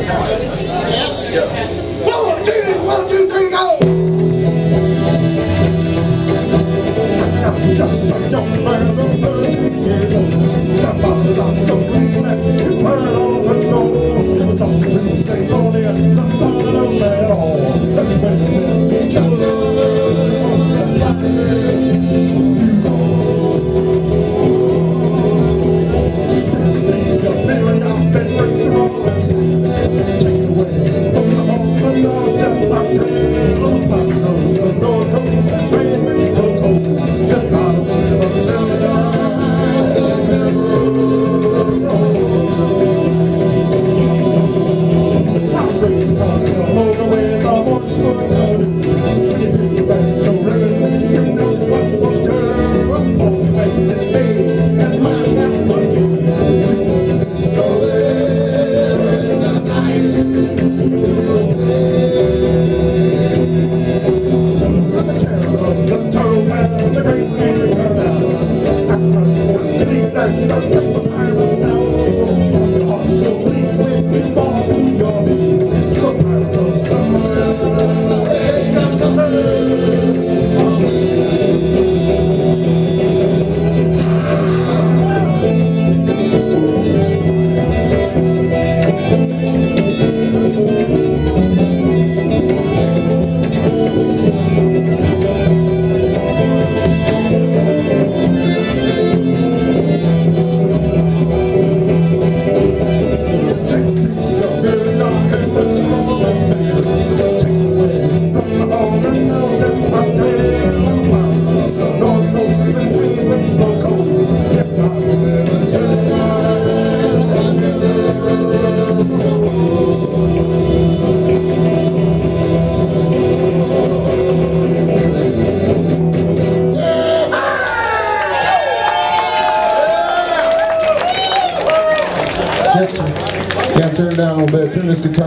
Yes? 1, 2, 3, go! Just a young man of 13 years old. My father got so green that his mind all went gold. It was on Tuesday morning and I thought I don't at all. That's when we got Yes, sir. Yeah, turn it down a little bit. Turn this guitar.